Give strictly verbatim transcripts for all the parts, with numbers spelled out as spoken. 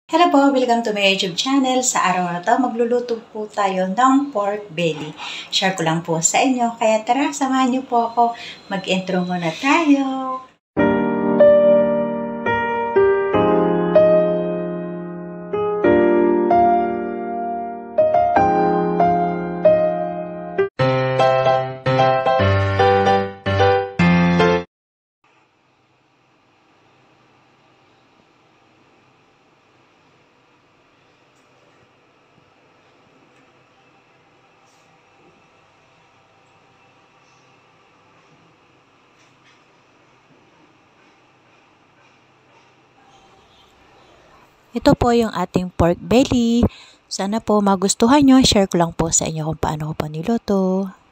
Hello po! Welcome to my YouTube channel. Sa araw na to, magluluto po tayo ng pork belly. Share ko lang po sa inyo. Kaya tara, samahan niyo po ako. Mag-intro muna tayo. Ito po yung ating pork belly. Sana po magustuhan nyo. Share ko lang po sa inyo kung paano ko po niluto.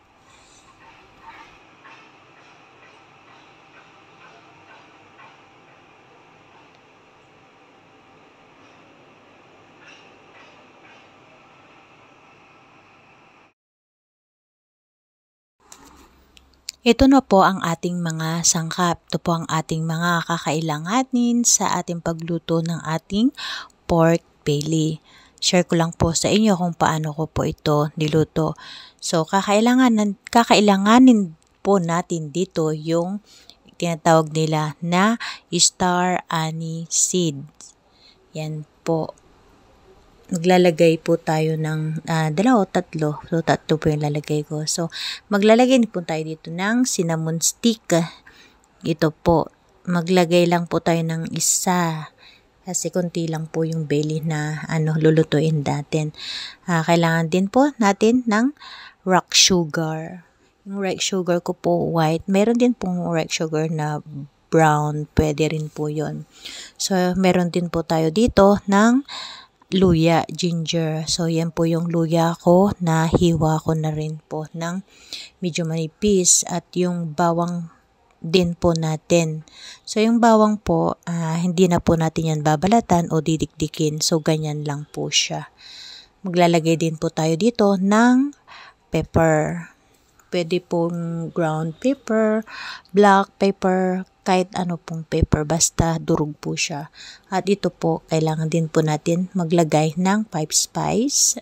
Ito na po ang ating mga sangkap. Ito po ang ating mga kakailanganin sa ating pagluto ng ating pork belly. Share ko lang po sa inyo kung paano ko po ito niluto. So, kakailanganin, kakailanganin po natin dito yung tinatawag nila na star anise seeds. Yan po. Maglalagay po tayo ng uh, dalawa o tatlo. So, tatlo po yung lalagay ko. So, maglalagay po tayo dito ng cinnamon stick. Ito po. Maglagay lang po tayo ng isa. Kasi konti lang po yung belly na ano, lulutuin natin. Uh, kailangan din po natin ng rock sugar. Yung rock sugar ko po white. Meron din pong rock sugar na brown. Pwede rin po yun. So, meron din po tayo dito ng luya, ginger. So, yan po yung luya ko na hiwa ko na rin po ng medyo manipis at yung bawang din po natin. So, yung bawang po, uh, hindi na po natin yan babalatan o didikdikin. So, ganyan lang po siya. Maglalagay din po tayo dito ng pepper. Pwede pong ground pepper, black pepper, kahit ano pong pepper, basta durog po siya. At ito po, kailangan din po natin maglagay ng five spice.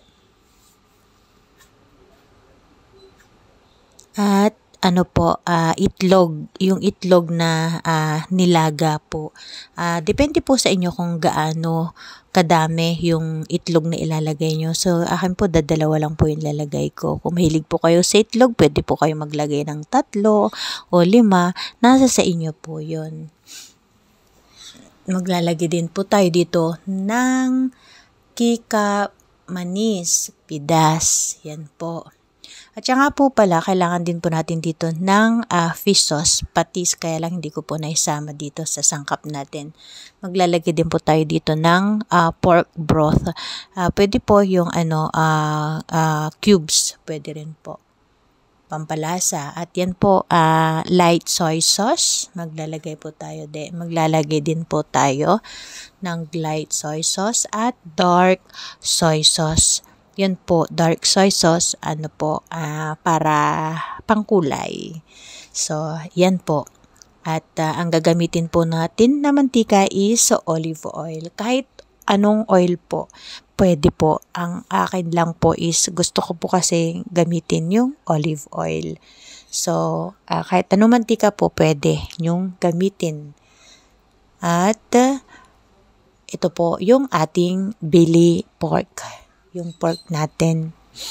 At ano po, uh, itlog, yung itlog na uh, nilaga po. Uh, depende po sa inyo kung gaano kadami yung itlog na ilalagay nyo. So, akin po, dadalawa lang po yung lalagay ko. Kung mahilig po kayo sa itlog, pwede po kayo maglagay ng tatlo o lima. Nasa sa inyo po yun. Maglalagay din po tayo dito ng kika manis, pidas. Yan po. At saka po pala, kailangan din po natin dito ng uh, fish sauce, patis, kaya lang hindi ko po naisama dito sa sangkap natin. Maglalagay din po tayo dito ng uh, pork broth. Uh, pwede po yung ano, uh, uh, cubes, pwede rin po. Pampalasa. At yan po, uh, light soy sauce. Maglalagay po tayo de. Maglalagay din po tayo ng light soy sauce at dark soy sauce. Yan po, dark soy sauce, ano po, uh, para pangkulay. So, yan po. At uh, ang gagamitin po natin na mantika is olive oil. Kahit anong oil po, pwede po. Ang akin lang po is, gusto ko po kasi gamitin yung olive oil. So, uh, kahit anong mantika po, pwede yung gamitin. At, uh, ito po yung ating belly pork. Yung pork natin.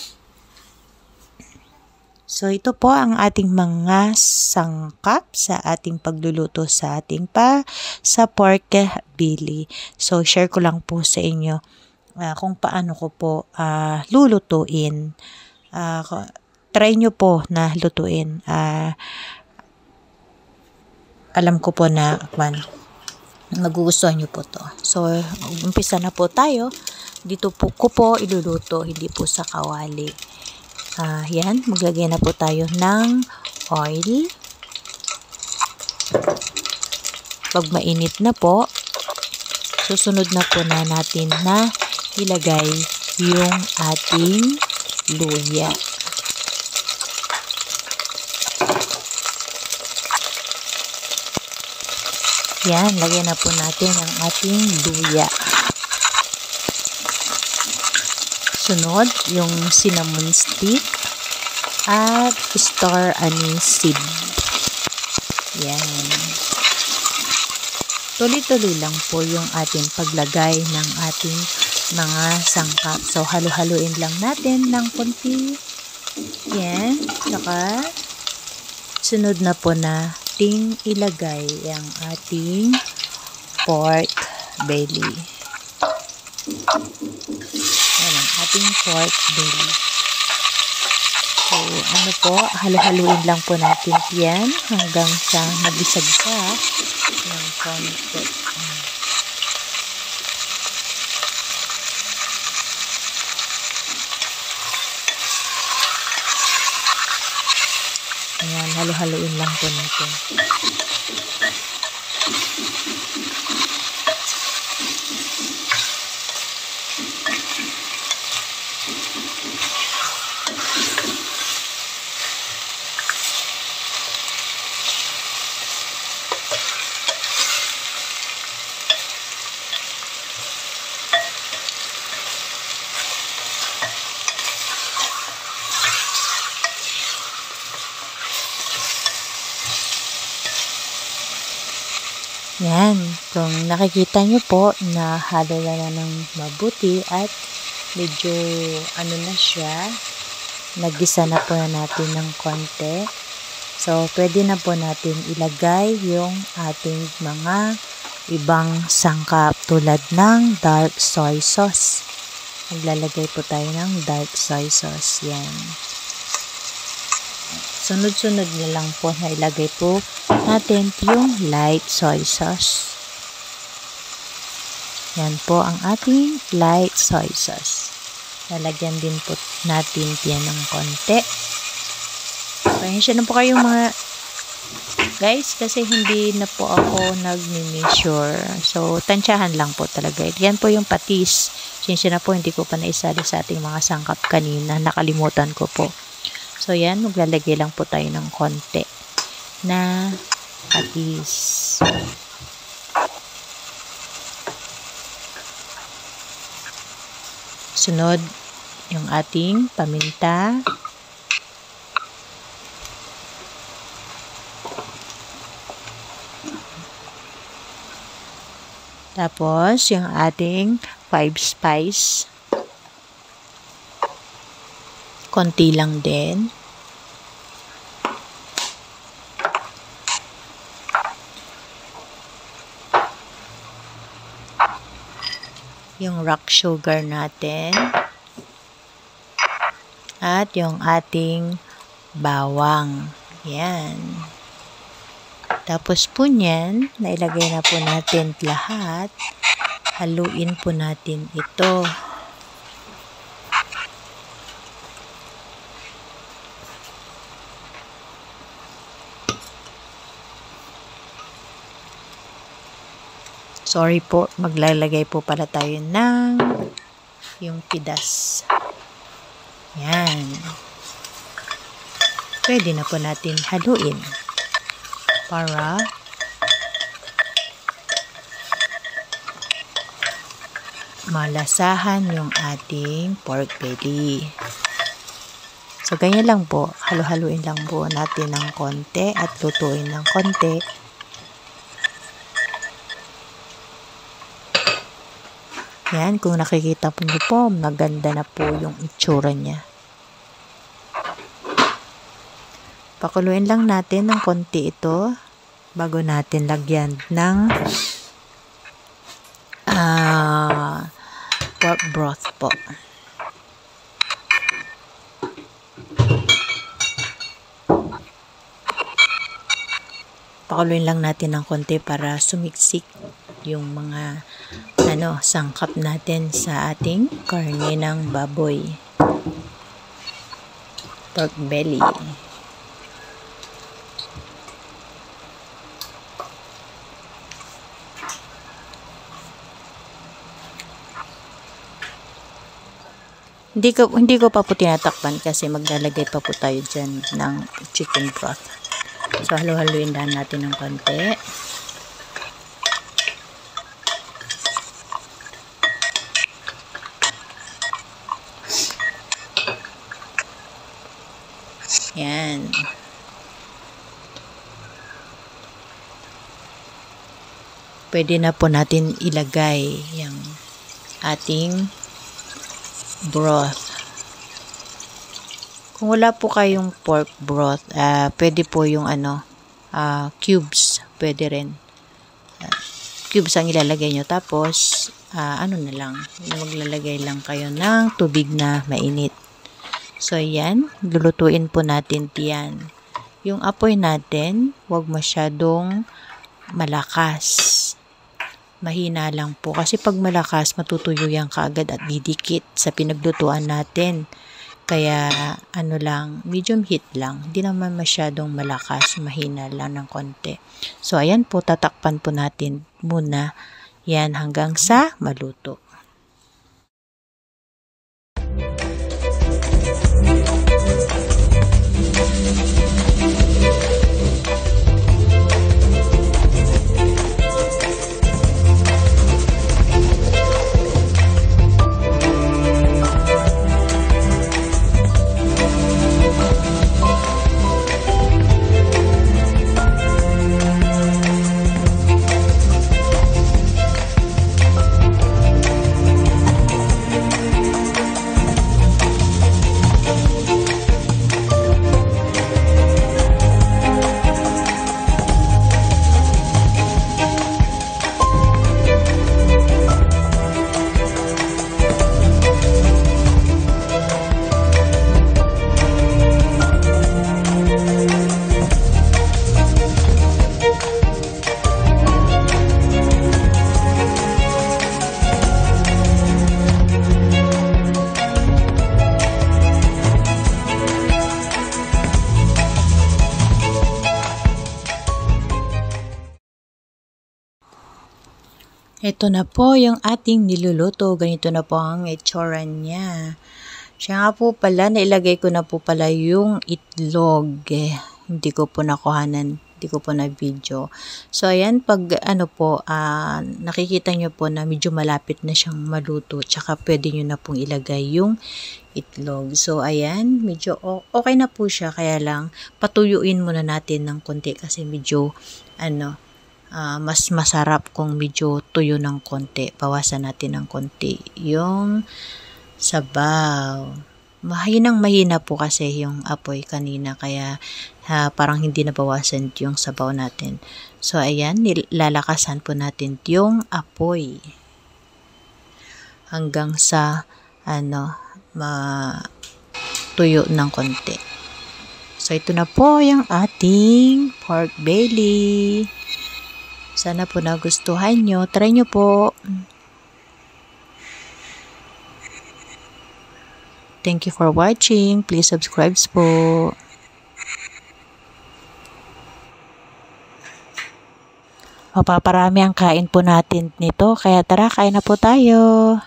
So, ito po ang ating mga sangkap sa ating pagluluto sa ating pa sa pork belly. So, share ko lang po sa inyo uh, kung paano ko po uh, lulutuin. Uh, try nyo po na lutuin. Uh, alam ko po na man, magugustuhan nyo po to. So, umpisa na po tayo. Dito po ko po iluluto, hindi po sa kawali. Uh, yan, maglagay na po tayo ng oil. Pag mainit na po, susunod na po na natin na ilagay yung ating luya. Yan, lagyan na po natin ang ating luya. Sunod, yung cinnamon stick at star anise seed. Yan. Tuloy-tuloy lang po yung ating paglagay ng ating mga sangkap. So, halo-haluin lang natin ng konti. Yan. Saka, sunod na po nating ilagay ang ating pork belly. Yan ang ating pork belly. So, ano po, halo-haluin lang po natin yan hanggang sa magisag siya ng konti. Ayan, halo-haluin lang po natin. Yan, kung nakikita nyo po na halo na ng mabuti at medyo ano na siya, nagisa na po na natin ng konti. So, pwede na po natin ilagay yung ating mga ibang sangkap tulad ng dark soy sauce. Maglalagay po tayo ng dark soy sauce. Yan. Sunod-sunod na lang po na ilagay po natin yung light soy sauce. Yan po ang ating light soy sauce. Lalagyan din po natin yan ng konti. Pasensya na po kayo mga guys kasi hindi na po ako nag-measure. So, tansyahan lang po talaga. Yan po yung patis. Pasensya na po, hindi ko pa naisali sa ating mga sangkap kanina. Nakalimutan ko po. So, yan. Maglalagay lang po tayo ng konti na patis. Sunod, yung ating paminta. Tapos, yung ating five spice. Konti lang din. Yung rock sugar natin. At yung ating bawang. Yan. Tapos po niyan, nailagay na po natin lahat. Haluin po natin ito. Sorry po, maglalagay po pala tayo ng yung pidas. Yan. Pwede na po natin haluin para malasahan yung ating pork belly. So, ganyan lang po. Halo-haluin lang po natin ng konti at lutuin ng konti. Yan, kung nakikita po niyo po, maganda na po yung itsura niya. Pakuluin lang natin ng konti ito bago natin lagyan ng uh, pork broth po. Pakuluin lang natin ng konti para sumiksik yung mga ano, sangkap natin sa ating karne ng baboy. Pork belly. Hindi ko, hindi ko pa po tinatakpan kasi maglalagay pa po tayo dyan ng chicken broth. So, halo-haluin lang natin ng konti. Yan. Pwede na po natin ilagay yung ating broth. Kung wala po kayong pork broth, uh, pwede po yung ano, uh, cubes. Pwede rin. Uh, cubes ang ilalagay nyo. Tapos, uh, ano na lang, maglalagay lang kayo ng tubig na mainit. So, yan. Lulutuin po natin yan. Yung apoy natin, huwag masyadong malakas. Mahina lang po. Kasi pag malakas, matutuyo yan kaagad at didikit sa pinaglutuan natin. Kaya, ano lang, medium heat lang. Hindi naman masyadong malakas. Mahina lang ng konti. So, ayan po. Tatakpan po natin muna yan hanggang sa maluto. Ito na po yung ating niluluto. Ganito na po ang itsura niya. Siya nga po pala, nailagay ko na po pala yung itlog. Eh, hindi ko po nakuhanan, hindi ko po na video. So, ayan, pag ano po, uh, nakikita nyo po na medyo malapit na siyang maluto. Tsaka pwede nyo na pong ilagay yung itlog. So, ayan, medyo okay na po siya. Kaya lang, patuyuin muna natin ng konti kasi medyo, ano, Uh, mas masarap kung medyo tuyo ng konti. Bawasan natin ng konti yung sabaw. Mahinang mahina po kasi yung apoy kanina kaya uh, parang hindi nabawasan yung sabaw natin. So ayan, lalakasan po natin yung apoy hanggang sa ano matuyo ng konti. So ito na po yung ating pork belly. Sana po nagustuhan nyo. Try nyo po. Thank you for watching. Please subscribe po. Mapaparami ang kain po natin nito. Kaya tara, kain na po tayo.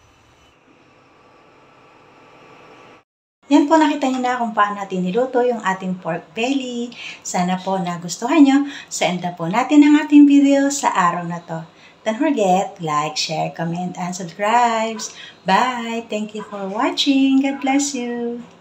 Yan po, nakita niyo na kung paano natin niluto yung ating pork belly. Sana po nagustuhan nyo. So, end na po natin ang ating video sa araw na to. Don't forget, like, share, comment, and subscribe. Bye! Thank you for watching. God bless you.